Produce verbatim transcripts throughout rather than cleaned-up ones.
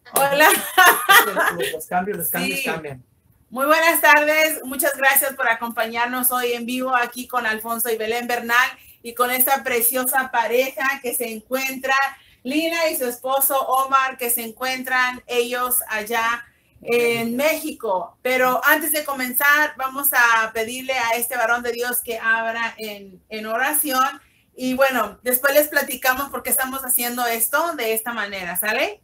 Hola. Los, los cambios, los cambios Sí. cambian. Muy buenas tardes. Muchas gracias por acompañarnos hoy en vivo aquí con Alfonso y Belén Bernal y con esta preciosa pareja que se encuentra, Lina y su esposo Omar, que se encuentran ellos allá en México. Pero antes de comenzar, vamos a pedirle a este varón de Dios que abra en, en oración. Y bueno, después les platicamos por qué estamos haciendo esto de esta manera, ¿sale?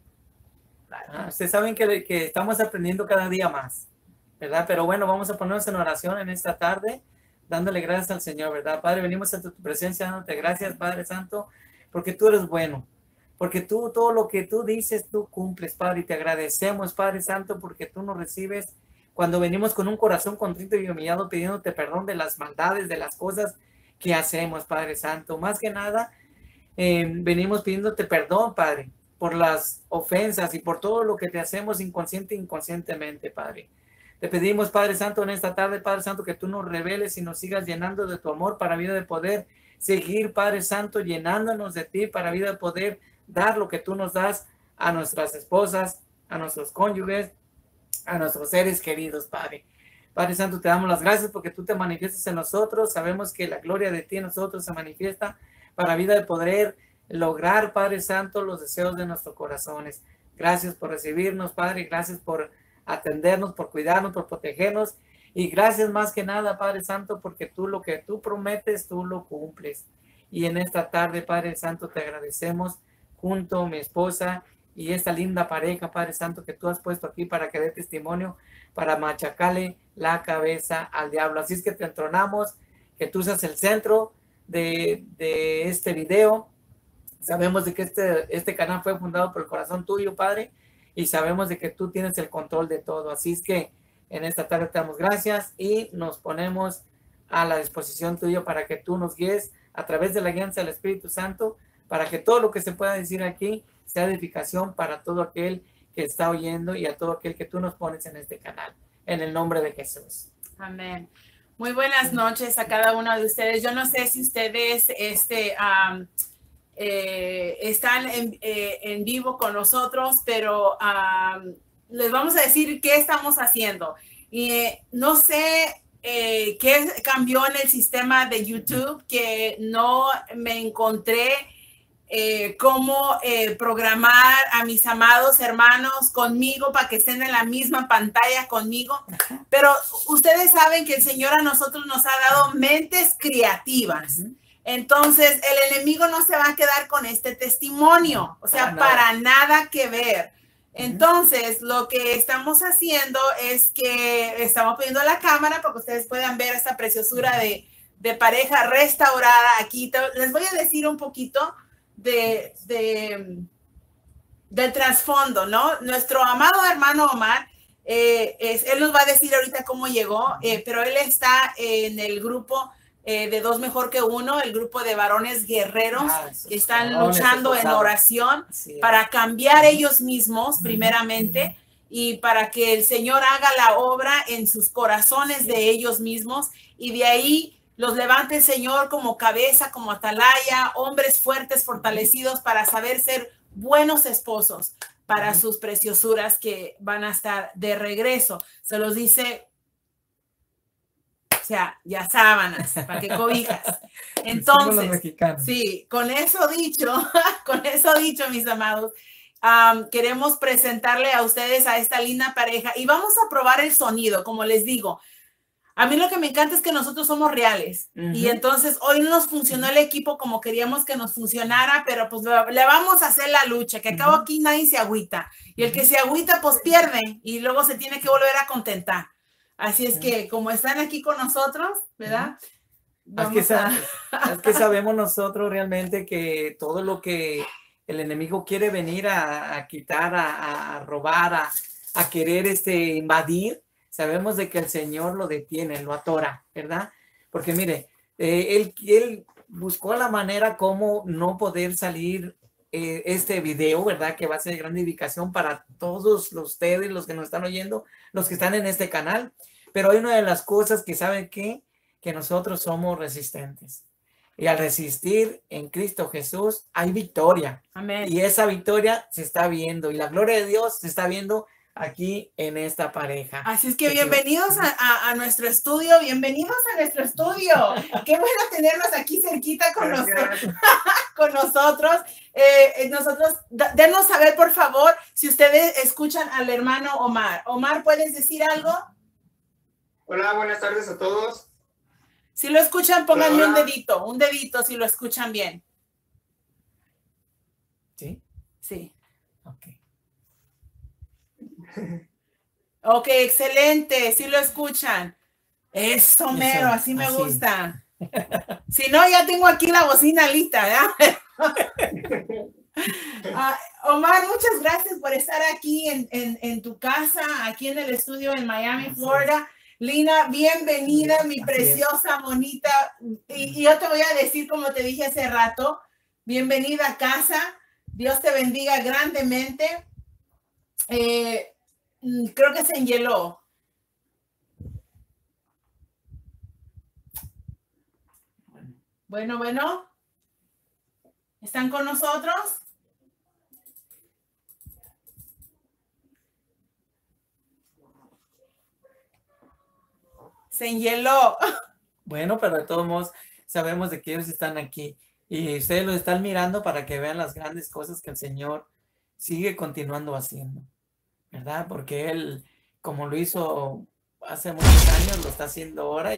Ah, ustedes saben que, que estamos aprendiendo cada día más, ¿verdad? Pero bueno, vamos a ponernos en oración en esta tarde, dándole gracias al Señor, ¿verdad? Padre, venimos ante tu presencia, dándote gracias, Padre Santo, porque tú eres bueno, porque tú, todo lo que tú dices, tú cumples, Padre, y te agradecemos, Padre Santo, porque tú nos recibes cuando venimos con un corazón contrito y humillado, pidiéndote perdón de las maldades, de las cosas que hacemos, Padre Santo. Más que nada, eh, venimos pidiéndote perdón, Padre, por las ofensas y por todo lo que te hacemos inconsciente e inconscientemente, Padre. Te pedimos, Padre Santo, en esta tarde, Padre Santo, que tú nos reveles y nos sigas llenando de tu amor para vida de poder seguir, Padre Santo, llenándonos de ti para vida de poder dar lo que tú nos das a nuestras esposas, a nuestros cónyuges, a nuestros seres queridos, Padre. Padre Santo, te damos las gracias porque tú te manifiestas en nosotros. Sabemos que la gloria de ti en nosotros se manifiesta para vida de poder lograr, Padre Santo, los deseos de nuestros corazones. Gracias por recibirnos, Padre. Gracias por atendernos, por cuidarnos, por protegernos. Y gracias más que nada, Padre Santo, porque tú lo que tú prometes, tú lo cumples. Y en esta tarde, Padre Santo, te agradecemos junto a mi esposa y esta linda pareja, Padre Santo, que tú has puesto aquí para que dé testimonio, para machacarle la cabeza al diablo. Así es que te entronamos, que tú seas el centro de, de este video. Sabemos de que este, este canal fue fundado por el corazón tuyo, Padre, y sabemos de que tú tienes el control de todo. Así es que en esta tarde te damos gracias y nos ponemos a la disposición tuya para que tú nos guíes a través de la guianza del Espíritu Santo, para que todo lo que se pueda decir aquí sea edificación para todo aquel que está oyendo y a todo aquel que tú nos pones en este canal. En el nombre de Jesús. Amén. Muy buenas noches a cada uno de ustedes. Yo no sé si ustedes este, um, eh, están en, eh, en vivo con nosotros, pero um, les vamos a decir qué estamos haciendo. Y eh, no sé eh, qué cambió en el sistema de YouTube, que no me encontré Eh, cómo eh, programar a mis amados hermanos conmigo para que estén en la misma pantalla conmigo. Pero ustedes saben que el Señor a nosotros nos ha dado mentes creativas. Entonces, el enemigo no se va a quedar con este testimonio. O sea, para nada que ver. Entonces, lo que estamos haciendo es que estamos poniendo la cámara para que ustedes puedan ver esta preciosura de, de pareja restaurada aquí. Les voy a decir un poquito De, de, del trasfondo, ¿no? Nuestro amado hermano Omar, eh, es, él nos va a decir ahorita cómo llegó, eh, pero él está en el grupo eh, de Dos Mejor que Uno, el grupo de varones guerreros ah, que están varones luchando en oración para cambiar ellos mismos, primeramente, y para que el Señor haga la obra en sus corazones de ellos mismos, y de ahí los levante el Señor como cabeza, como atalaya, hombres fuertes, fortalecidos para saber ser buenos esposos para sus preciosuras que van a estar de regreso. Se los dice, o sea, ya sábanas, para que cobijas. Entonces, sí, con eso dicho, con eso dicho, mis amados, um, queremos presentarle a ustedes a esta linda pareja y vamos a probar el sonido, como les digo. A mí lo que me encanta es que nosotros somos reales. Uh-huh. Y entonces hoy no nos funcionó el equipo como queríamos que nos funcionara, pero pues le vamos a hacer la lucha, que acabo aquí nadie se agüita. Y el que se agüita pues pierde y luego se tiene que volver a contentar. Así es que como están aquí con nosotros, ¿verdad? Es que, a... es que sabemos nosotros realmente que todo lo que el enemigo quiere venir a, a quitar, a, a robar, a, a querer este, invadir, sabemos de que el Señor lo detiene, lo atora, ¿verdad? Porque mire, eh, él, él buscó la manera como no poder salir eh, este video, ¿verdad? Que va a ser de gran edificación para todos los, ustedes, los que nos están oyendo, los que están en este canal. Pero hay una de las cosas que saben que, que nosotros somos resistentes. Y al resistir en Cristo Jesús hay victoria. Amén. Y esa victoria se está viendo y la gloria de Dios se está viendo aquí en esta pareja. Así es que bienvenidos a, a, a nuestro estudio, bienvenidos a nuestro estudio. Qué bueno tenerlos aquí cerquita con, nosotros, con nosotros. Eh, nosotros, denos saber por favor si ustedes escuchan al hermano Omar. Omar, ¿puedes decir algo? Hola, buenas tardes a todos. Si lo escuchan, pónganme Hola. un dedito, un dedito si lo escuchan bien. ¿Sí? Sí. Ok. Ok, excelente, sí lo escuchan. Eso, mero, Eso, así me así. gusta. Si no, ya tengo aquí la bocina lista, ¿verdad? Uh, Omar, muchas gracias por estar aquí en, en, en tu casa, aquí en el estudio en Miami, Florida. Lina, bienvenida, mi Así preciosa, bonita. Y, y yo te voy a decir, como te dije hace rato, bienvenida a casa. Dios te bendiga grandemente. Eh, creo que se enhieló. Bueno, bueno. ¿Están con nosotros? Se enhieló. Bueno, pero de todos modos sabemos de que ellos están aquí y ustedes los están mirando para que vean las grandes cosas que el Señor sigue continuando haciendo, ¿verdad? Porque Él, como lo hizo hace muchos años, lo está haciendo ahora.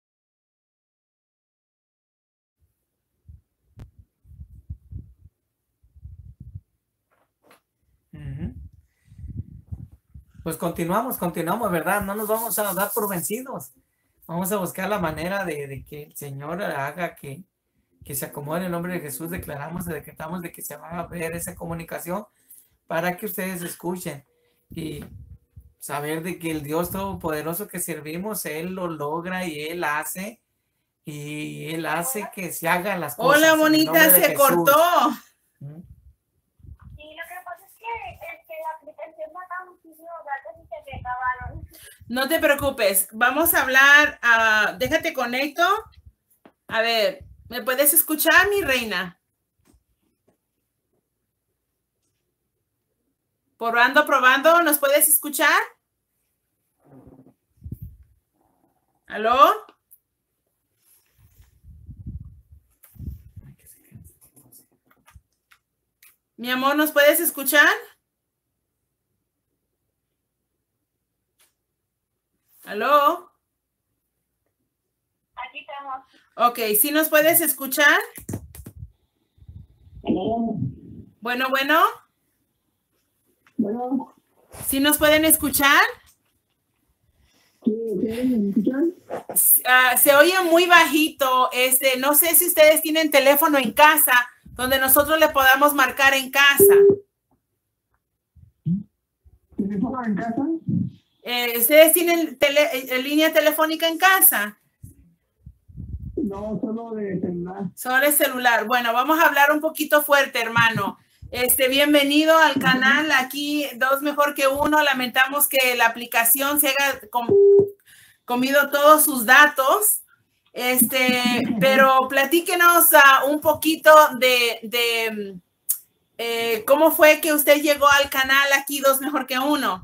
Uh-huh. Pues continuamos, continuamos, ¿verdad? No nos vamos a dar por vencidos. Vamos a buscar la manera de, de que el Señor haga que, que se acomode en el nombre de Jesús. Declaramos, decretamos de que se va a ver esa comunicación para que ustedes escuchen y saber de que el Dios Todopoderoso que servimos, Él lo logra y Él hace, y Él hace que se hagan las cosas. Hola, bonita, se Jesús. cortó. ¿Mm? Sí, lo que pasa es que, es que la aplicación mata muchísimos datos y se me acabaron. No te preocupes, vamos a hablar, uh, déjate conecto. A ver, ¿me puedes escuchar, mi reina? Probando, probando, ¿nos puedes escuchar? ¿Aló? Mi amor, ¿nos puedes escuchar? ¿Aló? Aquí estamos. Ok, ¿sí nos puedes escuchar? Bueno, bueno. Bueno, ¿Sí nos pueden escuchar? ¿sí, ¿me escuchan? Uh, se oye muy bajito. Este, no sé si ustedes tienen teléfono en casa donde nosotros le podamos marcar en casa. ¿Teléfono en casa? Eh, ¿Ustedes tienen tele, eh, línea telefónica en casa? No, solo de celular. Solo el celular. Bueno, vamos a hablar un poquito fuerte, hermano. Este, bienvenido al canal. Aquí dos mejor que uno. Lamentamos que la aplicación se haya com comido todos sus datos. Este, pero platíquenos uh, un poquito de, de eh, cómo fue que usted llegó al canal aquí dos mejor que uno.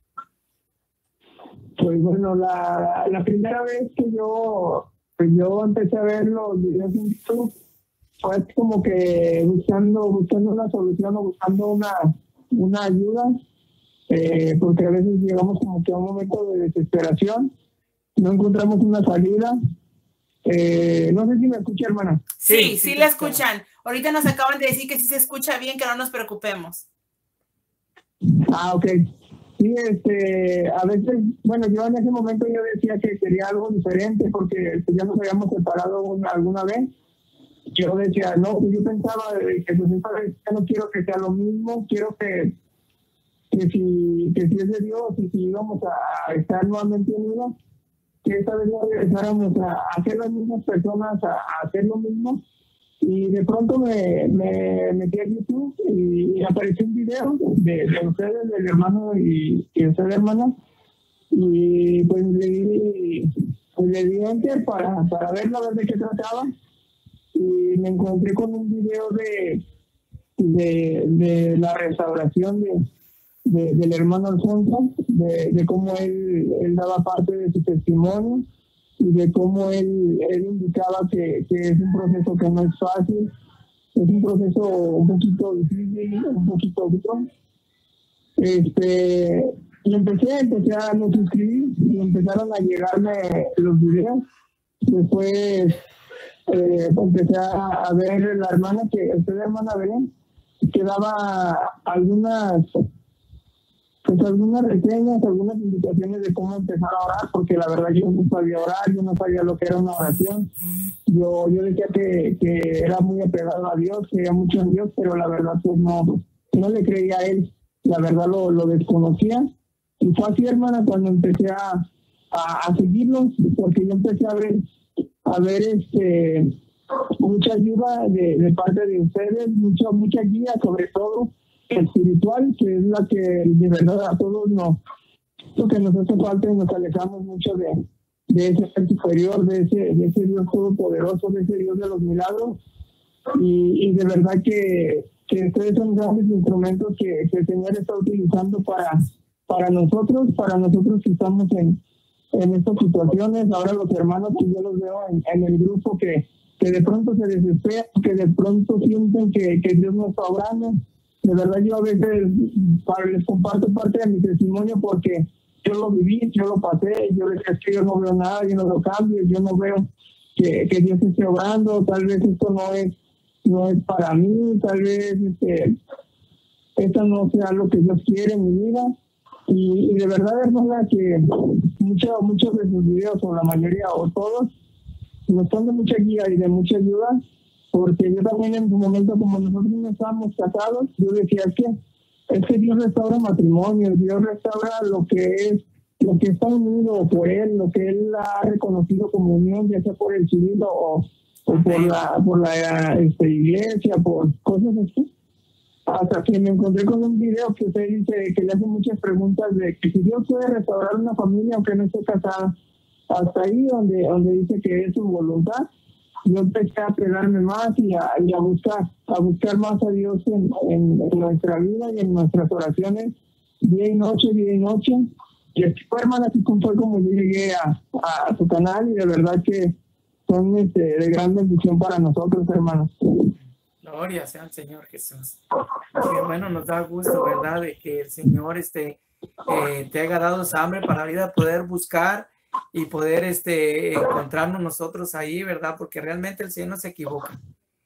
Pues bueno, la, la primera vez que yo, pues yo empecé a ver los videos en YouTube, fue como que buscando, buscando una solución o buscando una, una ayuda, eh, porque a veces llegamos como que a un momento de desesperación, no encontramos una salida. Eh, no sé si me escucha, hermana. Sí, sí, sí la escuchan. Ahorita nos acaban de decir que sí se escucha bien, que no nos preocupemos. Ah, ok. Sí, este, a veces, bueno, yo en ese momento yo decía que quería algo diferente porque ya nos habíamos separado una, alguna vez. Yo decía, no, yo pensaba que pues esta vez ya no quiero que sea lo mismo, quiero que, que, si, que si es de Dios y si íbamos a estar nuevamente unidos, que esta vez no regresáramos a hacer las mismas personas, a, a hacer lo mismo. Y de pronto me, me metí a YouTube y, y apareció un video de, de ustedes, del hermano y, y de usted, hermana, y pues le di, pues le di enter para, para verlo, a ver de qué trataba. y me encontré con un video de, de, de la restauración de, de, del hermano Alfonso, de, de cómo él, él daba parte de su testimonio y de cómo él, él indicaba que, que es un proceso que no es fácil, es un proceso un poquito difícil, un poquito duro. Este, y empecé, empecé a me suscribir y empezaron a llegarme los videos. Después eh, empecé a, a ver la hermana que, usted hermana Belén, que daba algunas, pues algunas reseñas, algunas indicaciones de cómo empezar a orar, porque la verdad yo no sabía orar, yo no sabía lo que era una oración. Yo, yo decía que, que era muy apegado a Dios, creía mucho en Dios, pero la verdad pues no, no le creía a Él, la verdad lo, lo desconocía. Y fue así, hermana, cuando empecé a, a, a seguirlos, porque yo empecé a ver, a ver este, mucha ayuda de, de parte de ustedes, mucha, mucha guía, sobre todo espiritual, que es la que de verdad a todos nos, lo que nos hace falta, y nos alejamos mucho de, de ese ser superior, de ese, de ese Dios todopoderoso, de ese Dios de los milagros. Y, y de verdad que, que ustedes son grandes instrumentos que, que el Señor está utilizando para, para nosotros, para nosotros que estamos en, en estas situaciones. Ahora los hermanos que yo los veo en, en el grupo que, que de pronto se desesperan, que de pronto sienten que, que Dios no está obrando. De verdad yo a veces para, les comparto parte de mi testimonio porque yo lo viví, yo lo pasé, yo decía es que yo no veo nada, yo no veo cambios, yo no veo que, que Dios esté obrando, tal vez esto no es, no es para mí, tal vez este, esto no sea lo que Dios quiere en mi vida. Y, y de verdad, hermana, que mucho, muchos de sus videos, o la mayoría, o todos, nos son de mucha guía y de mucha ayuda, porque yo también en su momento, como nosotros no estábamos casados, yo decía que es que Dios restaura matrimonio, Dios restaura lo que es, lo que está unido por Él, lo que Él ha reconocido como unión, ya sea por el civil o, o por la, por la este, iglesia, por cosas así. Hasta que me encontré con un video que usted dice que le hace muchas preguntas de que si Dios puede restaurar una familia aunque no esté casada. Hasta ahí donde, donde dice que es su voluntad. Yo empecé a pegarme más y a, y a buscar, a buscar más a Dios en, en, en nuestra vida y en nuestras oraciones, día y noche, día y noche. Y así fue, hermana, así fue como yo llegué a, a su canal, y de verdad que son este, de gran bendición para nosotros, hermanos. Gloria sea al Señor Jesús. Qué bueno, nos da gusto, ¿verdad? De que el Señor este, eh, te haya dado esa hambre para la vida, poder buscar y poder este, encontrarnos nosotros ahí, ¿verdad? Porque realmente el Señor no se equivoca.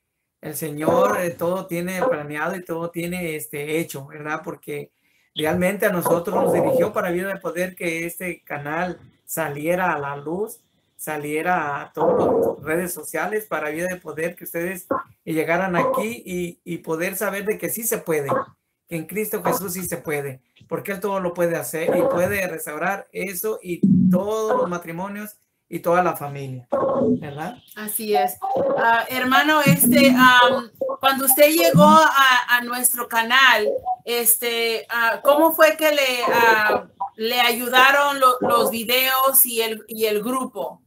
El Señor eh, todo tiene planeado y todo tiene este, hecho, ¿verdad? Porque realmente a nosotros nos dirigió para vida de poder que este canal saliera a la luz, saliera a todas las redes sociales, para vida de poder que ustedes llegaran aquí y, y poder saber de que sí se puede, que en Cristo Jesús sí se puede, porque Él todo lo puede hacer y puede restaurar eso y todos los matrimonios y toda la familia, ¿verdad? Así es. Uh, hermano, este, um, cuando usted llegó a, a nuestro canal, este, uh, ¿cómo fue que le, uh, le ayudaron lo, los videos y el, y el grupo?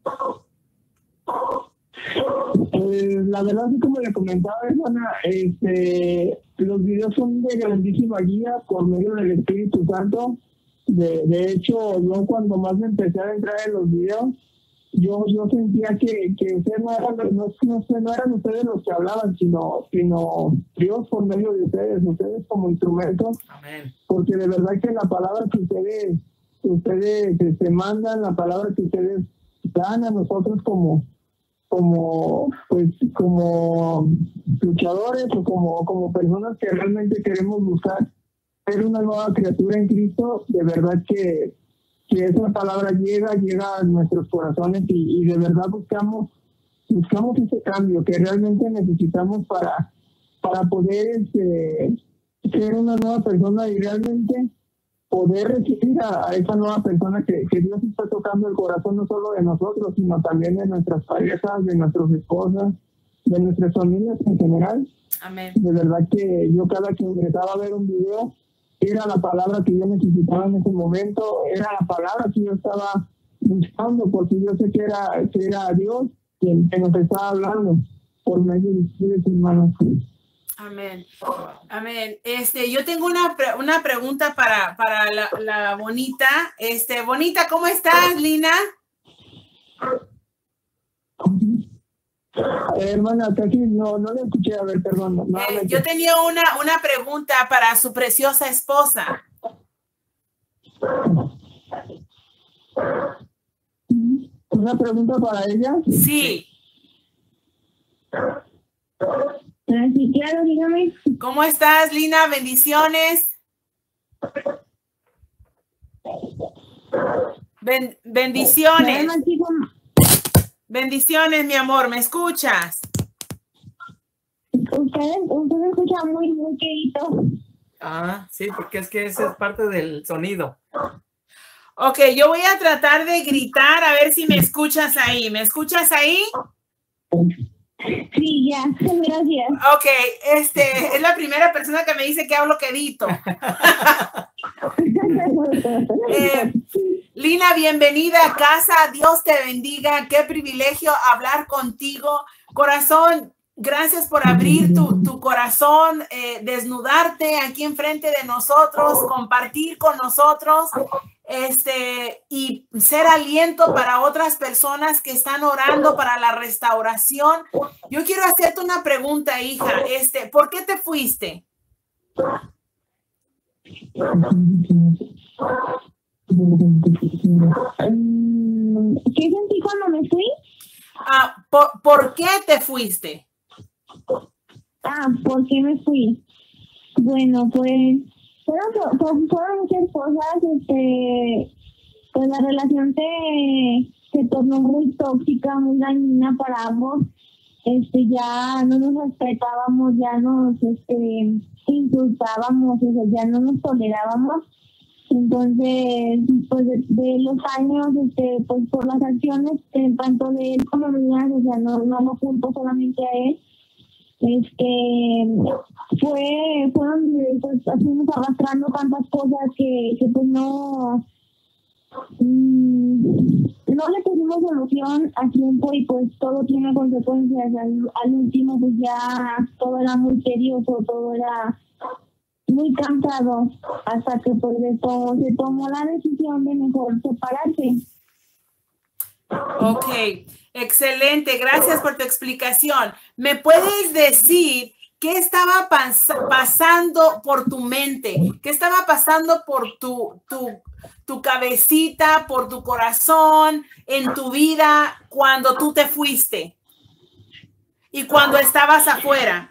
Pues, la verdad, así como le comentaba, hermana, este, los videos son de grandísima guía por medio del Espíritu Santo. De, de hecho, yo cuando más me empecé a entrar en los videos, yo, yo sentía que, que ustedes no eran, no, no, no eran ustedes los que hablaban, sino, sino Dios por medio de ustedes, ustedes como instrumentos. Amén. Porque de verdad que la palabra que ustedes, ustedes que se mandan, la palabra que ustedes dan a nosotros como como pues como luchadores o como, como personas que realmente queremos buscar ser una nueva criatura en Cristo, de verdad que, que esa palabra llega, llega a nuestros corazones y, y de verdad buscamos, buscamos ese cambio que realmente necesitamos para, para poder este, ser una nueva persona y realmente poder recibir a, a esa nueva persona que, que Dios está tocando el corazón no solo de nosotros, sino también de nuestras parejas, de nuestras esposas, de nuestras familias en general. Amén. De verdad que yo cada que empezaba a ver un video, era la palabra que yo necesitaba en ese momento, era la palabra que yo estaba buscando, porque yo sé que era, que era Dios quien, quien nos estaba hablando. por medio de ustedes, hermanos. Amén. Amén. Este, yo tengo una, pre una pregunta para, para la, la Bonita. Este, Bonita, ¿cómo estás, Lina? Eh, hermana, casi no, no la escuché. A ver, perdón. Eh, yo tenía una, una pregunta para su preciosa esposa. ¿Una pregunta para ella? Sí. Sí, claro, dígame. ¿Cómo estás, Lina? Bendiciones. Ben bendiciones. Bendiciones, mi amor. ¿Me escuchas? Ustedes, ustedes escuchan muy, muy querido. Ah, sí, porque es que esa es parte del sonido. Ok, yo voy a tratar de gritar a ver si me escuchas ahí. ¿Me escuchas ahí? Sí, ya, gracias. Ok, este, es la primera persona que me dice que hablo quedito. eh, Lina, bienvenida a casa. Dios te bendiga. Qué privilegio hablar contigo. Corazón, gracias por abrir tu, tu corazón, eh, desnudarte aquí enfrente de nosotros, compartir con nosotros. Este, y ser aliento para otras personas que están orando para la restauración. Yo quiero hacerte una pregunta, hija. Este, ¿por qué te fuiste? ¿Qué sentí cuando me fui? Ah, ¿por, ¿por qué te fuiste? Ah, ¿por qué me fui? Bueno, pues fueron, fueron, fueron muchas cosas. Este, pues la relación se, se tornó muy tóxica, muy dañina para ambos. Este, ya no nos respetábamos, ya nos este, insultábamos, o sea, ya no nos tolerábamos. Entonces, pues de, de los años, este, pues por las acciones, eh, tanto de él como mías, o sea, no, no lo culpo solamente a él. Este, fue, fueron, pues, fuimos arrastrando tantas cosas que, que pues no, mmm, no le pusimos solución a tiempo y pues todo tiene consecuencias. Al, al último, pues ya todo era muy tedioso, todo era muy cansado, hasta que pues se tomó, se tomó la decisión de mejor separarse. Ok, excelente, gracias por tu explicación. ¿Me puedes decir qué estaba pas pasando por tu mente? ¿Qué estaba pasando por tu, tu, tu cabecita, por tu corazón, en tu vida cuando tú te fuiste y cuando estabas afuera?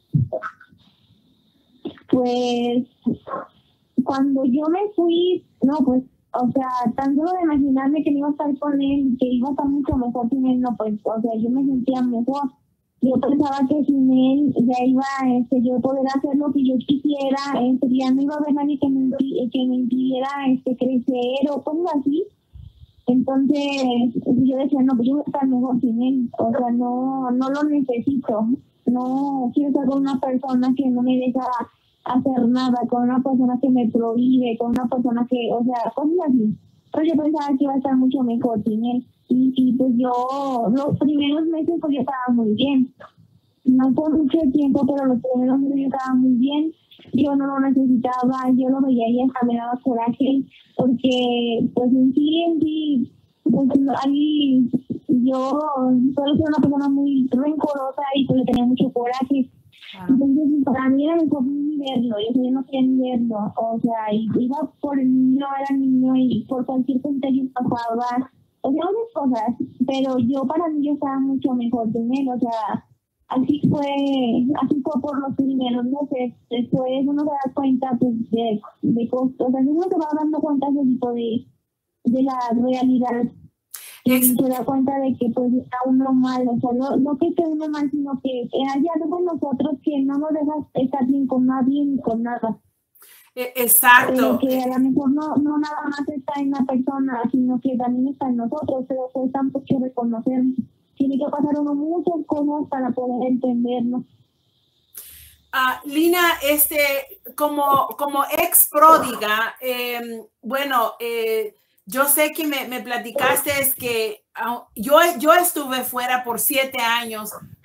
Pues cuando yo me fui, no, pues, o sea, tan solo de imaginarme que iba a estar con él, que iba a estar mucho mejor sin él, no, pues, o sea, yo me sentía mejor. Yo pensaba que sin él ya iba, este, yo poder hacer lo que yo quisiera, este, ya no iba a haber nadie que me, que me impidiera, este, crecer o cosas así. Entonces, yo decía, no, pues yo voy a estar mejor sin él, o sea, no, no lo necesito, no quiero estar con una persona que no me deja hacer nada, con una persona que me prohíbe, con una persona que, o sea, cosas así. Pero yo pensaba que iba a estar mucho mejor sin él. Y, y pues yo, los primeros meses pues yo estaba muy bien. No por mucho tiempo, pero los primeros meses yo estaba muy bien. Yo no lo necesitaba, yo lo veía y hasta me daba coraje, porque pues en sí, en sí, pues ahí yo solo soy una persona muy rencorosa y pues le tenía mucho coraje. Entonces, para mí era mejor ni verlo, yo, yo no quería ni verlo, o sea, iba por el niño, era niño y por cualquier tontería pasaba, o sea, muchas cosas, pero yo para mí yo estaba mucho mejor de él, o sea, así fue, así fue por los primeros meses. Después uno se da cuenta pues de, de cosas, o sea, uno se va dando cuenta de, de, de la realidad. Y se da cuenta de que pues está uno mal, o sea, no, no que esté uno mal, sino que hay algo en nosotros que no nos deja estar bien con nadie ni con nada. Exacto. Pero que a lo mejor no, no nada más está en la persona, sino que también está en nosotros, pero pues tanto que reconocer. Tiene que pasar uno muchas cosas para poder entendernos. Uh, Lina, este, como, como ex pródiga, eh, bueno, eh, yo sé que me, me platicaste es que uh, yo, yo estuve fuera por siete años.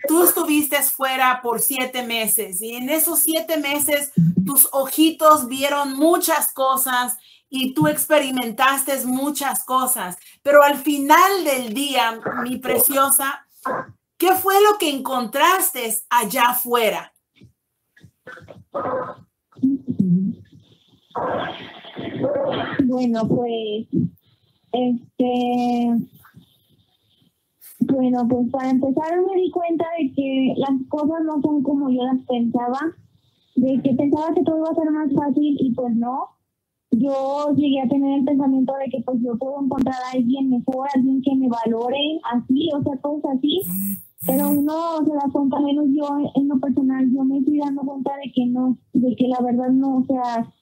tú estuviste fuera por siete meses y en esos siete meses tus ojitos vieron muchas cosas y tú experimentaste muchas cosas, pero al final del día, mi preciosa, ¿qué fue lo que encontraste allá afuera? Bueno, pues, este, bueno, pues para empezar me di cuenta de que las cosas no son como yo las pensaba, de que pensaba que todo iba a ser más fácil y pues no. Yo llegué a tener el pensamiento de que pues yo puedo encontrar a alguien mejor, alguien que me valore, así, o sea, cosas así. Pero uno se da cuenta, menos yo en lo personal, yo me estoy dando cuenta de que no, de que la verdad no, o sea,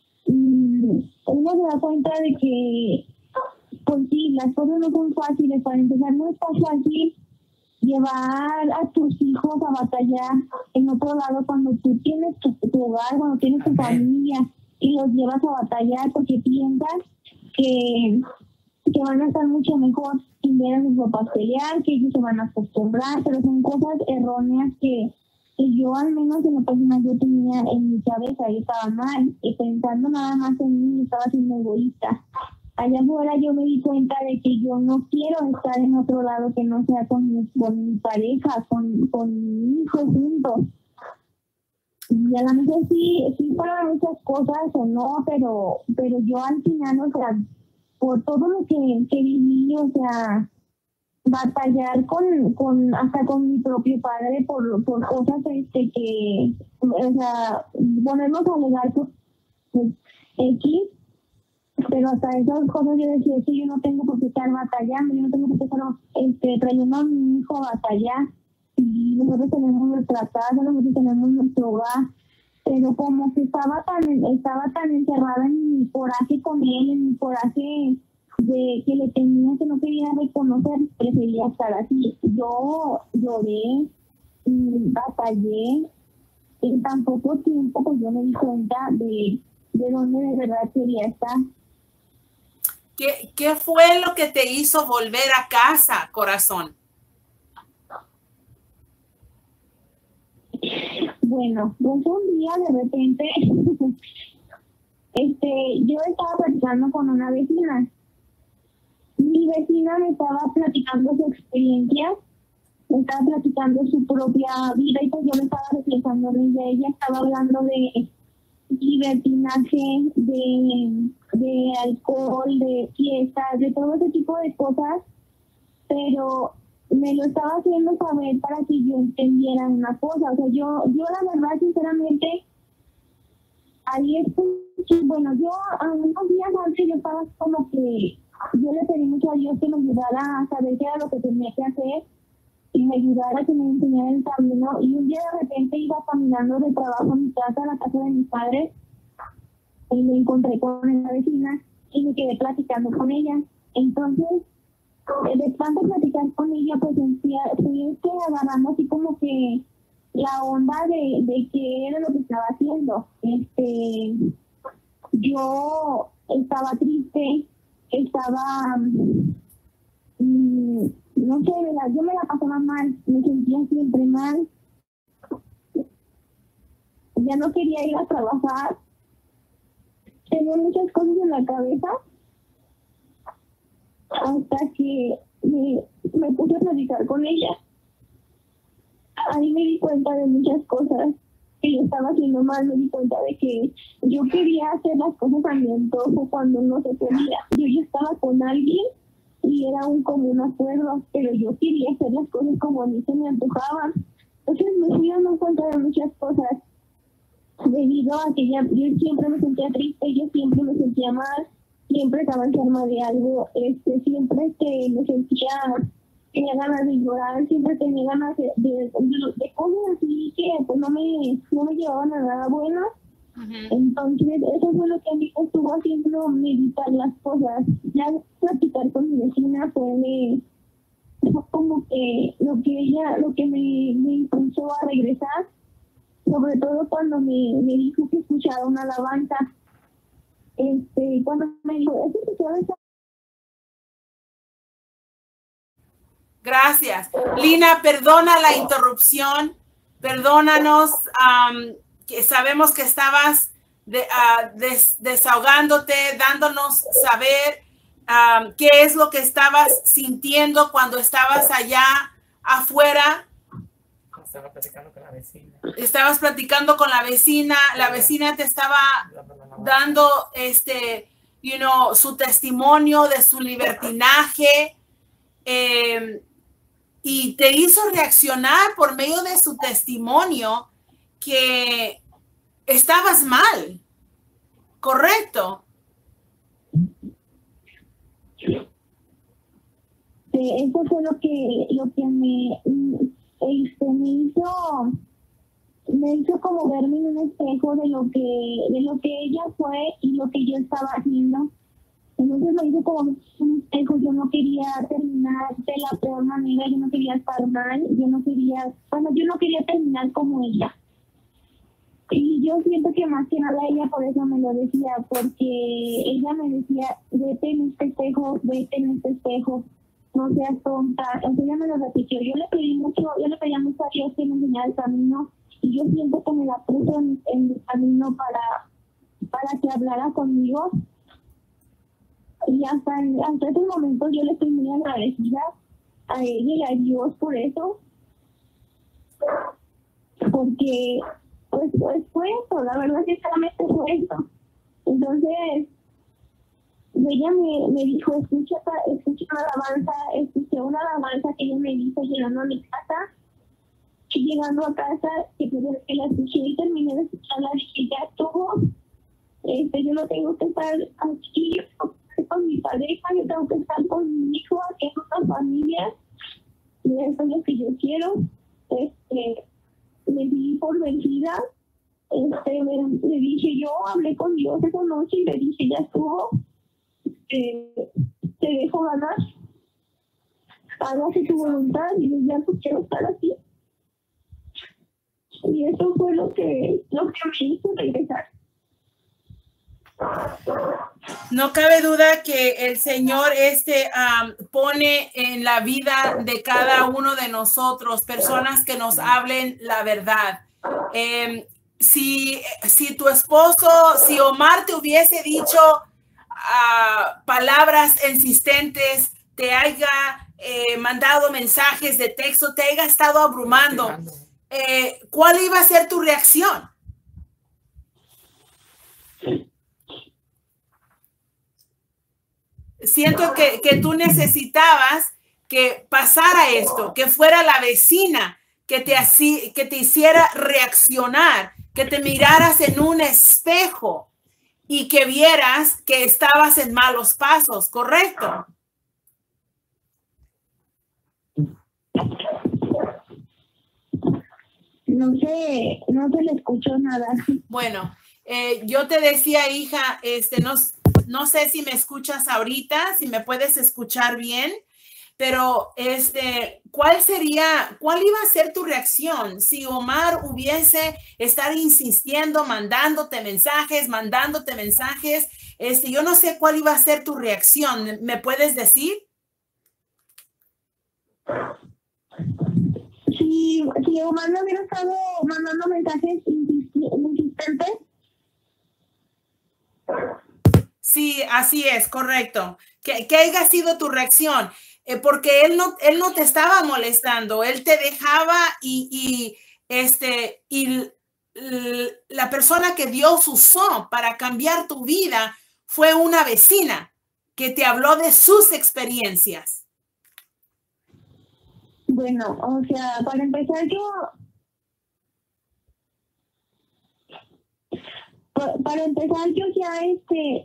uno se da cuenta de que, pues sí, las cosas no son fáciles. Para empezar, no es tan fácil llevar a tus hijos a batallar en otro lado cuando tú tienes tu, tu hogar, cuando tienes tu familia y los llevas a batallar porque piensas que, que van a estar mucho mejor sin ver a sus papás pelear, que ellos se van a acostumbrar, pero son cosas erróneas que, que yo al menos en lo personal yo tenía en mi cabeza y estaba mal, y pensando nada más en mí estaba siendo egoísta. Allá afuera yo me di cuenta de que yo no quiero estar en otro lado que no sea con mi, con mi pareja, con, con mi hijo juntos. Y a lo mejor sí, sí fueron muchas cosas o no, pero, pero yo al final, o sea, por todo lo que, que viví, o sea, batallar con, con hasta con mi propio padre por, por cosas este que, o sea, ponernos a alegar por pues, X, pero hasta esas cosas yo decía que yo no tengo por qué estar batallando, yo no tengo por qué estar este, trayendo a mi hijo a batallar. Y nosotros tenemos nuestra casa, nosotros tenemos nuestro hogar, pero como que estaba tan, estaba tan encerrada en mi coraje con él, en mi coraje de que le tenía, que no quería reconocer, prefería estar así. Yo lloré, y batallé, en tan poco tiempo pues yo me di cuenta de, de dónde de verdad quería estar. ¿Qué, ¿Qué fue lo que te hizo volver a casa, corazón? Bueno, pues un día de repente, este, yo estaba platicando con una vecina. Mi vecina me estaba platicando su experiencia, me estaba platicando su propia vida y pues yo me estaba reflejando en ella. Ella estaba hablando de libertinaje, de, de alcohol, de fiestas, de todo ese tipo de cosas, pero me lo estaba haciendo saber para que yo entendiera una cosa. O sea, yo, yo la verdad, sinceramente, ahí escuché, bueno, yo a unos días antes yo estaba como que, yo le pedí mucho a Dios que me ayudara a saber qué era lo que tenía que hacer y me ayudara, que me enseñara el camino. Y un día de repente iba caminando de trabajo a mi casa, a la casa de mis padres, y me encontré con una vecina y me quedé platicando con ella. Entonces, de tanto platicar con ella, pues fui, fui agarrando así como que la onda de, de qué era lo que estaba haciendo. Este, yo estaba triste, estaba, mmm, no sé, yo me la pasaba mal, me sentía siempre mal, ya no quería ir a trabajar, tenía muchas cosas en la cabeza, hasta que me, me puse a platicar con ella. Ahí me di cuenta de muchas cosas que yo estaba haciendo mal, me di cuenta de que yo quería hacer las cosas a mi antojo cuando no se podía. Yo ya estaba con alguien y era un común acuerdo, pero yo quería hacer las cosas como a mí se me antojaban. Entonces me fui dando cuenta de muchas cosas, debido a que ya, yo siempre me sentía triste, yo siempre me sentía mal, siempre estaba enferma de algo, este, siempre que me sentía, tenía ganas de llorar, siempre tenía ganas de, de, de, de cosas así que pues no me, no me llevaban a nada bueno. Uh-huh. Entonces eso fue lo que a mí me estuvo haciendo meditar las cosas. Ya platicar con mi vecina fue, fue como que lo que ella, lo que me, me impulsó a regresar, sobre todo cuando me, me dijo que escuchara una alabanza. Este, cuando me dijo, ¿es escuchado esa? Gracias. Lina, perdona la interrupción. Perdónanos. Um, que sabemos que estabas de, uh, des, desahogándote, dándonos saber um, qué es lo que estabas sintiendo cuando estabas allá afuera. Estaba platicando con la vecina. Estabas platicando con la vecina. La vecina te estaba dando este, you know, su testimonio de su libertinaje. Eh, y te hizo reaccionar por medio de su testimonio que estabas mal, ¿correcto? Sí, eso fue lo que, lo que me, este, me hizo, me hizo como verme en un espejo de lo que, de lo que ella fue y lo que yo estaba haciendo. Entonces me hizo como un espejo. Yo no quería terminar de la peor manera, yo no quería estar mal, yo no quería, bueno, yo no quería terminar como ella. Y yo siento que más que nada ella por eso me lo decía, porque ella me decía, vete en este espejo, vete en este espejo, no seas tonta. Entonces ella me lo repitió. Yo le pedí mucho, yo le pedía mucho a Dios que me enseñara el camino, y yo siento que me la puso en, en el camino para, para que hablara conmigo. Y hasta, hasta ese momento yo le estoy muy agradecida a ella y a Dios por eso, porque pues, pues fue eso, la verdad que solamente fue eso. Entonces ella me, me dijo, escucha, escucha una alabanza, escuché una alabanza que ella me dijo llegando a mi casa, y llegando a casa, que, que la escuché y terminé de escucharla, dije, ya estuvo, este, yo no tengo que estar aquí con mi pareja, yo tengo que estar con mi hijo, que es una familia, y eso es lo que yo quiero. Este, me di por vencida, este, me, le dije, yo hablé con Dios esa noche y le dije, ya estuvo, eh, te dejo ganar, hágase tu voluntad, y yo ya no quiero estar aquí. Y eso fue lo que, lo que me hizo regresar. No cabe duda que el Señor este, um, pone en la vida de cada uno de nosotros personas que nos hablen la verdad. Eh, si, si tu esposo, si Omar te hubiese dicho uh, palabras insistentes, te haya eh, mandado mensajes de texto, te haya estado abrumando, eh, ¿cuál iba a ser tu reacción? Siento que, que tú necesitabas que pasara esto, que fuera la vecina que te, así, que te hiciera reaccionar, que te miraras en un espejo y que vieras que estabas en malos pasos, ¿correcto? No sé, no se le escuchó nada. Bueno, eh, yo te decía, hija, este, no, no sé si me escuchas ahorita, si me puedes escuchar bien, pero este, ¿cuál sería, cuál iba a ser tu reacción si Omar hubiese estar insistiendo, mandándote mensajes, mandándote mensajes? Este, yo no sé cuál iba a ser tu reacción. ¿Me puedes decir? Si, si Omar no hubiera estado mandando mensajes insistentes. Sí, así es, correcto. ¿Qué, qué haya sido tu reacción? Eh, porque él no, él no te estaba molestando, él te dejaba y, y, este, y la persona que Dios usó para cambiar tu vida fue una vecina que te habló de sus experiencias. Bueno, o sea, para empezar yo, para, para empezar yo ya este,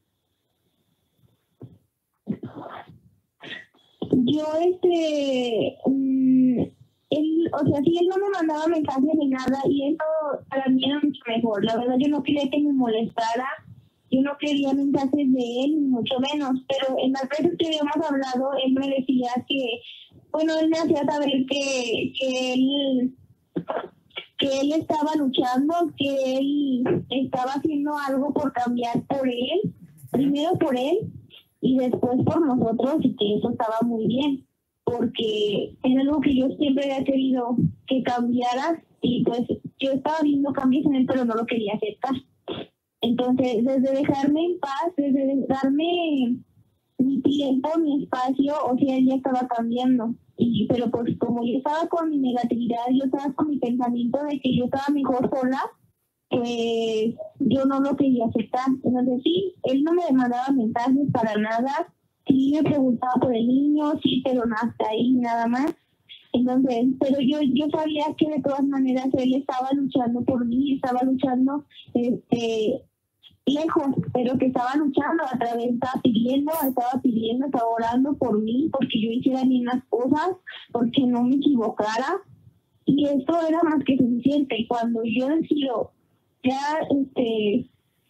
yo este, um, él, o sea, si él no me mandaba mensajes ni nada, y eso para mí era mucho mejor. La verdad yo no quería que me molestara, yo no quería mensajes de él, ni mucho menos, pero en las veces que habíamos hablado, él me decía que, bueno, él me hacía saber que, que él que él estaba luchando, que él estaba haciendo algo por cambiar por él, primero por él y después por nosotros, y que eso estaba muy bien. porque era algo que yo siempre había querido que cambiara, y pues yo estaba viendo cambios en él, pero no lo quería aceptar. Entonces, desde dejarme en paz, desde darme mi tiempo, mi espacio, o sea, él ya estaba cambiando. Y, pero pues como yo estaba con mi negatividad, yo estaba con mi pensamiento de que yo estaba mejor sola, pues yo no lo quería aceptar. Entonces sí, él no me demandaba mensajes para nada, sí me preguntaba por el niño, sí, pero no hasta ahí, nada más. Entonces, pero yo yo sabía que de todas maneras él estaba luchando por mí, estaba luchando este lejos, pero que estaba luchando a través, estaba pidiendo, estaba pidiendo, estaba orando por mí, porque yo hiciera bien las cosas, porque no me equivocara, y esto era más que suficiente. Y cuando yo decido ya, este,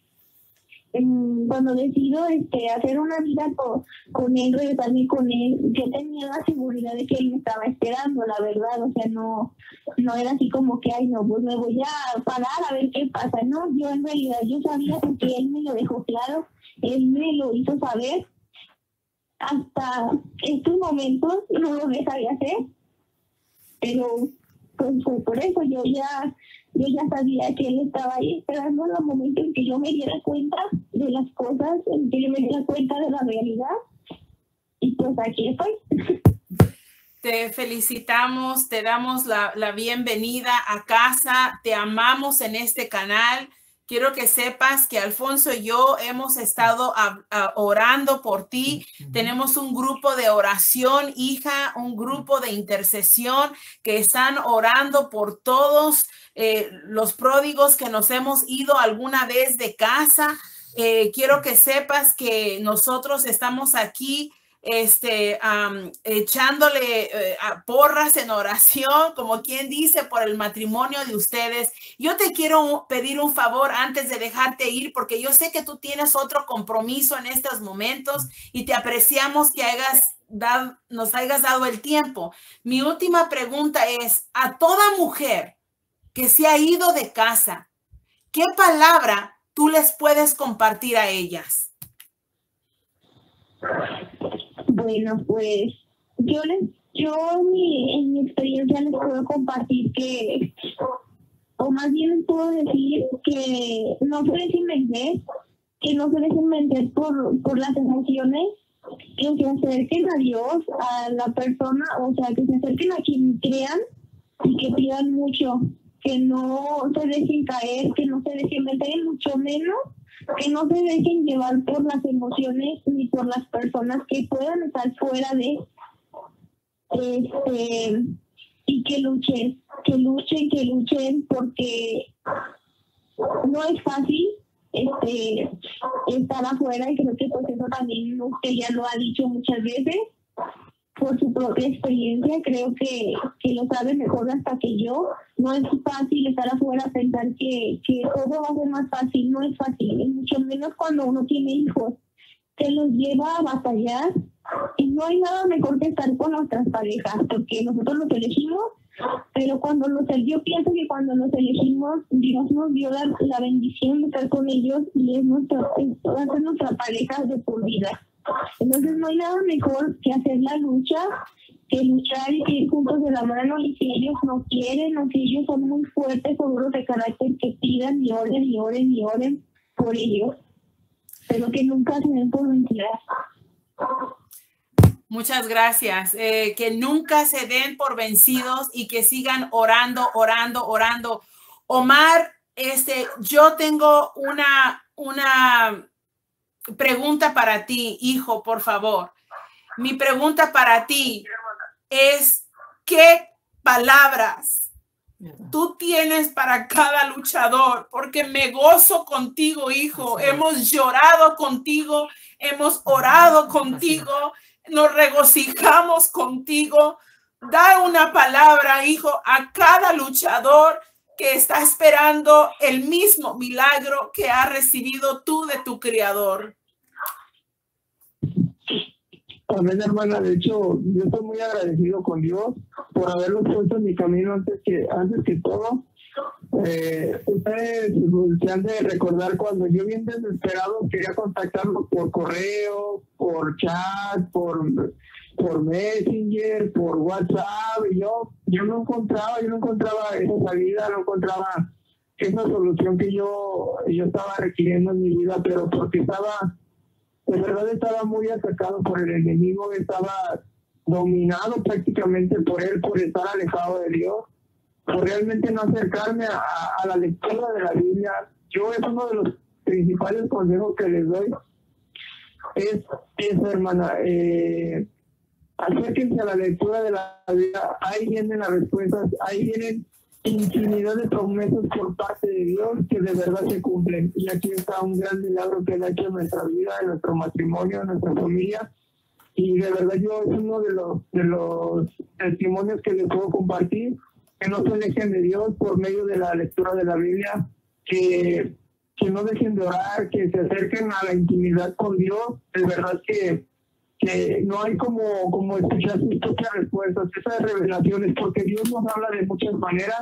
en, cuando decido este, hacer una vida con, con él, regresarme con él, yo tenía la seguridad de que él me estaba esperando, la verdad. O sea, no, no era así como que, ay, no, pues me voy a parar a ver qué pasa. No, yo en realidad yo sabía que él me lo dejó claro, él me lo hizo saber. Hasta estos momentos no lo sabía hacer, pero pues fue por eso yo ya yo ya sabía que él estaba ahí esperando el momento en que yo me diera cuenta de las cosas, en que yo me diera cuenta de la realidad, y pues aquí estoy. Te felicitamos, te damos la, la bienvenida a casa, te amamos en este canal. Quiero que sepas que Alfonso y yo hemos estado a, a, orando por ti. Uh-huh. Tenemos un grupo de oración, hija, un grupo de intercesión que están orando por todos eh, los pródigos que nos hemos ido alguna vez de casa. Eh, quiero que sepas que nosotros estamos aquí Este, um, echándole eh, a porras en oración, como quien dice, por el matrimonio de ustedes. Yo te quiero pedir un favor antes de dejarte ir, porque yo sé que tú tienes otro compromiso en estos momentos y te apreciamos que hayas dado, nos hayas dado el tiempo. Mi última pregunta es, a toda mujer que se ha ido de casa, ¿qué palabra tú les puedes compartir a ellas? Bueno, pues yo les, yo mi, en mi experiencia les puedo compartir que, o más bien les puedo decir que no se dejen vender, que no se dejen vender por, por las emociones, que se acerquen a Dios, a la persona, o sea, que se acerquen a quien crean y que pidan mucho, que no se dejen caer, que no se dejen vender, y mucho menos que no se dejen llevar por las emociones ni por las personas que puedan estar fuera de este y que luchen, que luchen, que luchen, porque no es fácil este estar afuera, y creo que pues eso también usted ya lo ha dicho muchas veces por su propia experiencia. Creo que, que lo sabe mejor hasta que yo. No es fácil estar afuera, pensar que, que todo va a ser más fácil. No es fácil, y mucho menos cuando uno tiene hijos, que los lleva a batallar, y no hay nada mejor que estar con nuestras parejas, porque nosotros los elegimos, pero cuando los yo pienso que cuando los elegimos, Dios nos dio la, la bendición de estar con ellos, y es nuestra, es, va a ser nuestra pareja de por vida. Entonces no hay nada mejor que hacer la lucha, que luchar y ir juntos de la mano, y si ellos no quieren, o si ellos son muy fuertes o duros de carácter, que pidan y oren y oren y oren por ellos, pero que nunca se den por vencidas. Muchas gracias. Eh, que nunca se den por vencidos y que sigan orando, orando, orando. Omar, este, yo tengo una, una pregunta para ti, hijo, por favor. Mi pregunta para ti es, ¿qué palabras tú tienes para cada luchador? Porque me gozo contigo, hijo. Hemos llorado contigo, hemos orado contigo, nos regocijamos contigo. Da una palabra, hijo, a cada luchador que está esperando el mismo milagro que has recibido tú de tu Creador. Amén, hermana. De hecho, yo estoy muy agradecido con Dios por haberlo puesto en mi camino antes que, antes que todo. Eh, ustedes se han de recordar cuando yo bien desesperado quería contactarlo por correo, por chat, por por Messenger, por WhatsApp, y yo, yo no encontraba, yo no encontraba esa salida, no encontraba esa solución que yo, yo estaba requiriendo en mi vida, pero porque estaba, de verdad estaba muy atacado por el enemigo, estaba dominado prácticamente por él, por estar alejado de Dios, por realmente no acercarme a, a la lectura de la Biblia. Yo es uno de los principales consejos que les doy, es eso, hermana, eh, acérquense a la lectura de la Biblia, ahí vienen las respuestas, ahí vienen infinidad de promesas por parte de Dios que de verdad se cumplen. Y aquí está un gran milagro que Él ha hecho en nuestra vida, en nuestro matrimonio, en nuestra familia. Y de verdad yo es uno de los, de los testimonios que les puedo compartir, que no se alejen de Dios por medio de la lectura de la Biblia, que, que no dejen de orar, que se acerquen a la intimidad con Dios. De verdad que que no hay como, como escuchar sus propias respuestas, esas revelaciones, porque Dios nos habla de muchas maneras,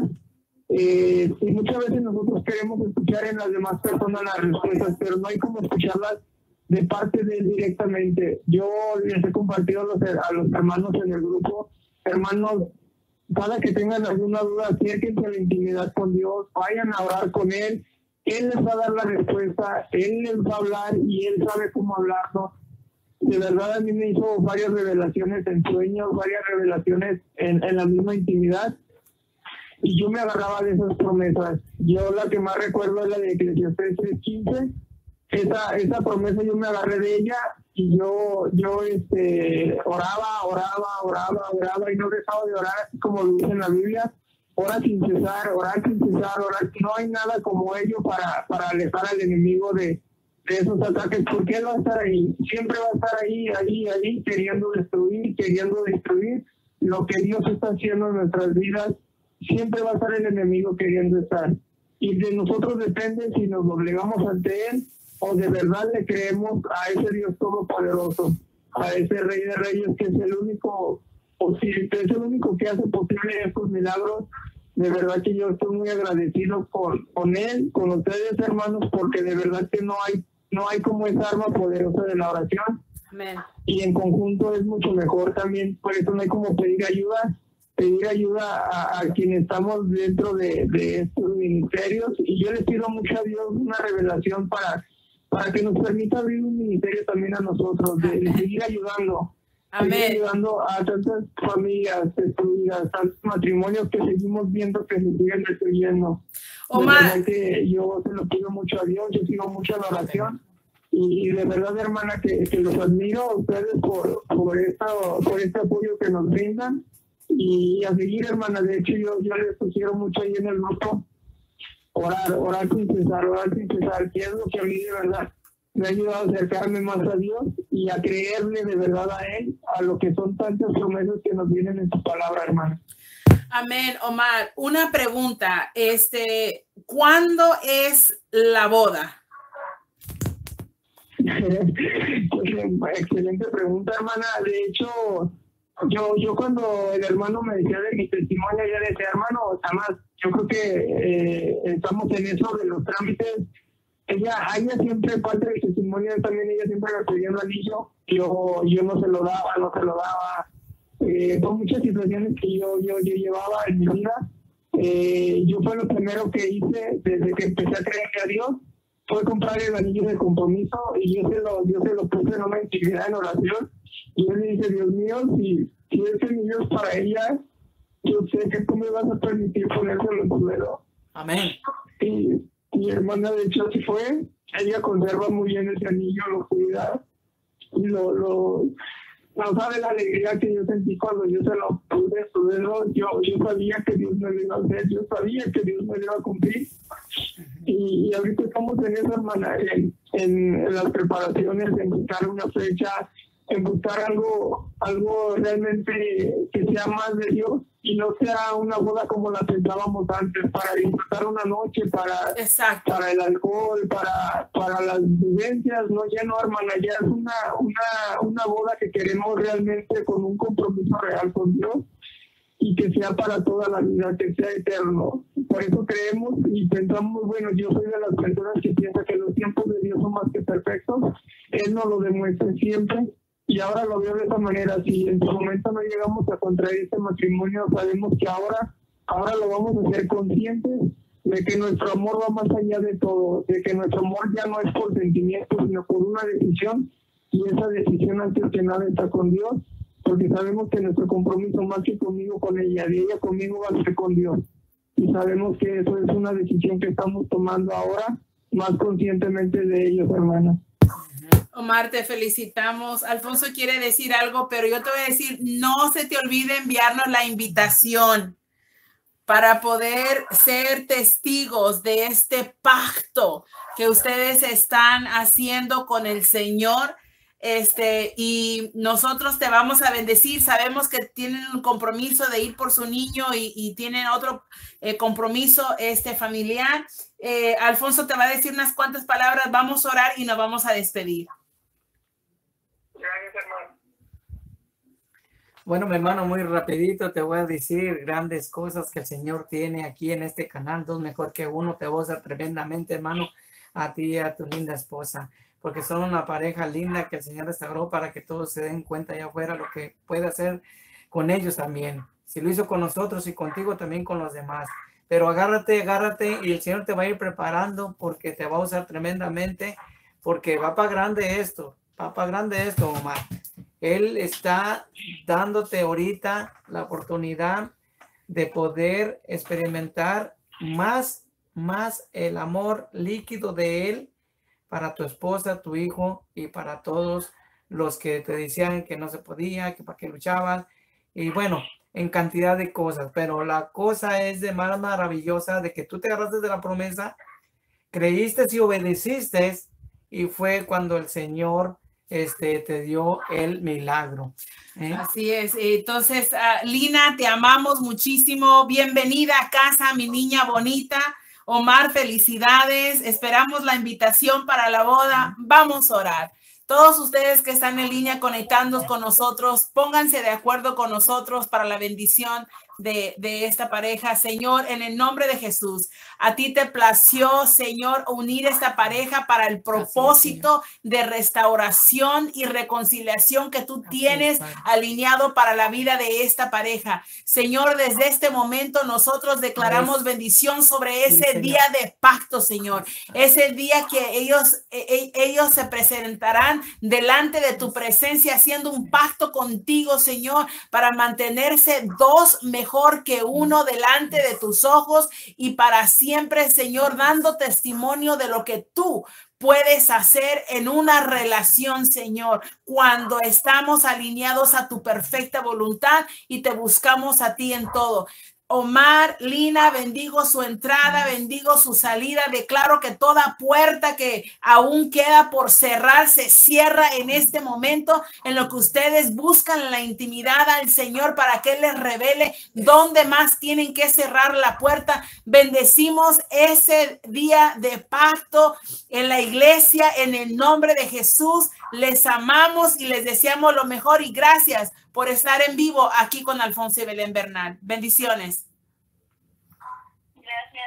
eh, y muchas veces nosotros queremos escuchar en las demás personas las respuestas, pero no hay como escucharlas de parte de Él directamente. Yo les he compartido a los, a los hermanos en el grupo, hermanos, cada que tengan alguna duda, acérquense a la intimidad con Dios, vayan a orar con Él, Él les va a dar la respuesta, Él les va a hablar y Él sabe cómo hablarnos. De verdad a mí me hizo varias revelaciones en sueños, varias revelaciones en, en la misma intimidad, y yo me agarraba de esas promesas. Yo la que más recuerdo es la de Eclesiastés tres quince. Esa, esa promesa yo me agarré de ella y yo, yo este, oraba, oraba, oraba, oraba y no dejaba de orar, así como lo dice en la Biblia. Ora sin cesar, orar sin cesar, orar. No hay nada como ello para, para alejar al enemigo de de esos ataques, porque Él va a estar ahí, siempre va a estar ahí, ahí, ahí, queriendo destruir, queriendo destruir lo que Dios está haciendo en nuestras vidas. Siempre va a estar el enemigo queriendo estar, y de nosotros depende si nos doblegamos ante Él o de verdad le creemos a ese Dios todopoderoso, a ese Rey de Reyes, que es el único posible, es el único que hace posible estos milagros. De verdad que yo estoy muy agradecido con, con Él, con ustedes, hermanos, porque de verdad que no hay no hay como esa arma poderosa de la oración. Amén. Y en conjunto es mucho mejor también, por eso no hay como pedir ayuda, pedir ayuda a, a quienes estamos dentro de, de estos ministerios, y yo les pido mucho a Dios una revelación para, para que nos permita abrir un ministerio también a nosotros, de, de seguir ayudando. Amén. Seguir ayudando a tantas familias destruidas, tantos matrimonios que seguimos viendo que se siguen destruyendo. Omar. De verdad que yo se lo pido mucho a Dios, yo sigo mucho la oración, y, y de verdad, hermana, que, que los admiro a ustedes por, por, esta, por este apoyo que nos brindan, y a seguir, hermana. De hecho, yo, yo les sugiero mucho ahí en el grupo orar, orar sin cesar, orar sin cesar, que es lo que a mí de verdad me ha ayudado a acercarme más a Dios y a creerle de verdad a Él, a lo que son tantas promesas que nos vienen en su palabra, hermana. Amén. Omar, una pregunta, este, ¿cuándo es la boda? Pues, excelente pregunta, hermana. De hecho, yo, yo cuando el hermano me decía de mi testimonio, yo decía, hermano, jamás, yo creo que eh, estamos en eso de los trámites. Ella, a ella siempre, parte del testimonio también, ella siempre me pedía un anillo, yo, yo no se lo daba, no se lo daba. Eh, son muchas situaciones que yo, yo, yo llevaba en mi vida. Eh, yo fue lo primero que hice desde que empecé a creerle a Dios, fue comprar el anillo de compromiso, y yo se lo, yo se lo puse en una intimidad en oración. Y yo le dije, Dios mío, si, si ese anillo es para ella, yo sé que tú me vas a permitir ponérselo en tu dedo. Amén. Y mi hermana, de hecho, así fue. Ella conserva muy bien ese anillo, lo cuida, y lo, lo, no sabe la alegría que yo sentí cuando yo se lo puse en su dedo. Yo, yo sabía que Dios me lo iba a hacer, yo sabía que Dios me lo iba a cumplir. Y, y ahorita estamos en eso, hermana, en, en, en las preparaciones, en buscar una fecha, en buscar algo, algo realmente que sea más de Dios y no sea una boda como la pensábamos antes, para disfrutar una noche, para, Exacto. para el alcohol, para, para las vivencias. No, ya no, hermana, ya es una, una, una boda que queremos realmente con un compromiso real con Dios, y que sea para toda la vida, que sea eterno. Por eso creemos y pensamos, bueno, yo soy de las personas que piensan que los tiempos de Dios son más que perfectos. Él nos lo demuestra siempre, y ahora lo veo de esa manera. Si en su momento no llegamos a contraer este matrimonio, sabemos que ahora, ahora lo vamos a hacer conscientes de que nuestro amor va más allá de todo, de que nuestro amor ya no es por sentimientos, sino por una decisión, y esa decisión antes que nada está con Dios, porque sabemos que nuestro compromiso más que conmigo con ella, de ella conmigo va a ser con Dios, y sabemos que eso es una decisión que estamos tomando ahora más conscientemente de ellos, hermana. Omar, te felicitamos. Alfonso quiere decir algo, pero yo te voy a decir, no se te olvide enviarnos la invitación para poder ser testigos de este pacto que ustedes están haciendo con el Señor. Este, y nosotros te vamos a bendecir. Sabemos que tienen un compromiso de ir por su niño y, y tienen otro eh, compromiso este, familiar. Eh, Alfonso te va a decir unas cuantas palabras. Vamos a orar y nos vamos a despedir. Gracias, hermano. Bueno, mi hermano, muy rapidito te voy a decir grandes cosas que el Señor tiene aquí en este canal. Dos mejor que uno. Te voy a usar tremendamente, hermano, a ti y a tu linda esposa, porque son una pareja linda que el Señor restauró para que todos se den cuenta allá afuera lo que puede hacer con ellos también. Si lo hizo con nosotros y contigo, también con los demás. Pero agárrate, agárrate y el Señor te va a ir preparando, porque te va a usar tremendamente, porque va para grande esto, va para grande esto, Omar. Él está dándote ahorita la oportunidad de poder experimentar más, más el amor líquido de Él para tu esposa, tu hijo y para todos los que te decían que no se podía, que para qué luchabas, y bueno, en cantidad de cosas. Pero la cosa es de más maravillosa de que tú te agarraste de la promesa, creíste y obedeciste, y fue cuando el Señor este, te dio el milagro. ¿eh? Así es. Entonces, uh, Lina, te amamos muchísimo. Bienvenida a casa, mi niña bonita. Omar, felicidades. Esperamos la invitación para la boda. Vamos a orar. Todos ustedes que están en línea conectándonos con nosotros, pónganse de acuerdo con nosotros para la bendición de, de esta pareja. Señor, en el nombre de Jesús, a ti te plació, Señor, unir esta pareja para el propósito de restauración y reconciliación que tú tienes alineado para la vida de esta pareja. Señor, desde este momento nosotros declaramos bendición sobre ese día de pacto, Señor. Ese día que ellos, ellos se presentarán delante de tu presencia haciendo un pacto contigo, Señor, para mantenerse dos mejor que uno delante de tus ojos y para siempre, Señor, dando testimonio de lo que tú puedes hacer en una relación, Señor, cuando estamos alineados a tu perfecta voluntad y te buscamos a ti en todo. Omar, Lina, bendigo su entrada, bendigo su salida. Declaro que toda puerta que aún queda por cerrar se cierra en este momento, en lo que ustedes buscan la intimidad al Señor para que Él les revele dónde más tienen que cerrar la puerta. Bendecimos ese día de pacto en la iglesia en el nombre de Jesús. Les amamos y les deseamos lo mejor y gracias por estar en vivo aquí con Alfonso y Belén Bernal. Bendiciones. Gracias.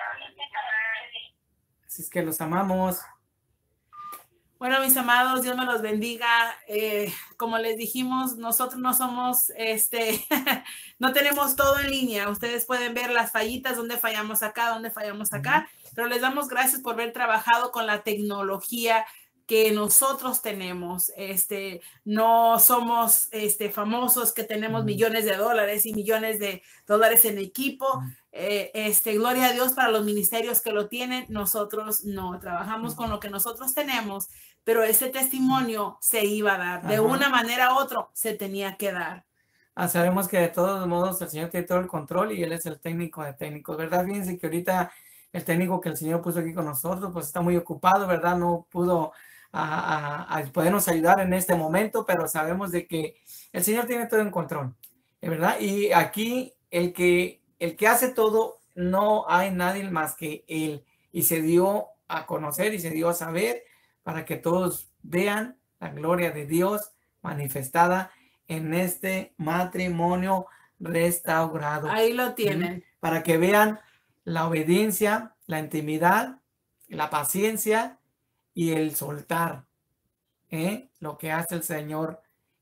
Así es que los amamos. Bueno, mis amados, Dios me los bendiga. Eh, como les dijimos, nosotros no somos, este, no tenemos todo en línea. Ustedes pueden ver las fallitas, donde fallamos acá, donde fallamos acá, pero les damos gracias por haber trabajado con la tecnología que nosotros tenemos. Este, no somos este, famosos que tenemos millones de dólares y millones de dólares en equipo. Eh, este, gloria a Dios para los ministerios que lo tienen. Nosotros no trabajamos con lo que nosotros tenemos, pero ese testimonio se iba a dar. De Ajá. una manera u otra se tenía que dar. Ah, sabemos que de todos modos el Señor tiene todo el control y Él es el técnico de técnicos, ¿verdad? Fíjense que ahorita el técnico que el Señor puso aquí con nosotros, pues está muy ocupado, ¿verdad? No pudo a, a, a podernos ayudar en este momento, pero sabemos de que el Señor tiene todo en control, ¿verdad? Y aquí el que, el que hace todo, no hay nadie más que Él, y se dio a conocer y se dio a saber para que todos vean la gloria de Dios manifestada en este matrimonio restaurado. Ahí lo tienen. Para que vean la obediencia, la intimidad, la paciencia y el soltar, ¿eh? Lo que hace el Señor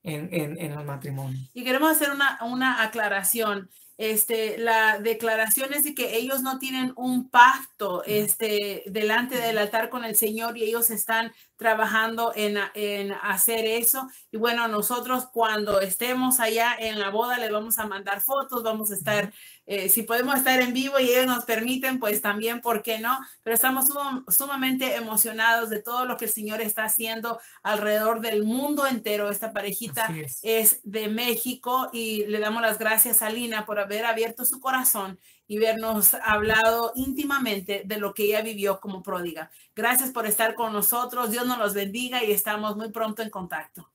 en, en, en el matrimonio. Y queremos hacer una, una aclaración. Este, la declaración es de que ellos no tienen un pacto este, delante del altar con el Señor y ellos están trabajando en, en hacer eso. Y bueno, nosotros cuando estemos allá en la boda les vamos a mandar fotos, vamos a estar, eh, si podemos estar en vivo y ellos nos permiten, pues también, ¿por qué no? Pero estamos sum, sumamente emocionados de todo lo que el Señor está haciendo alrededor del mundo entero. Esta parejita es. es de México y le damos las gracias a Lina por haber abierto su corazón y vernos hablado íntimamente de lo que ella vivió como pródiga. Gracias por estar con nosotros. Dios nos los bendiga y estamos muy pronto en contacto.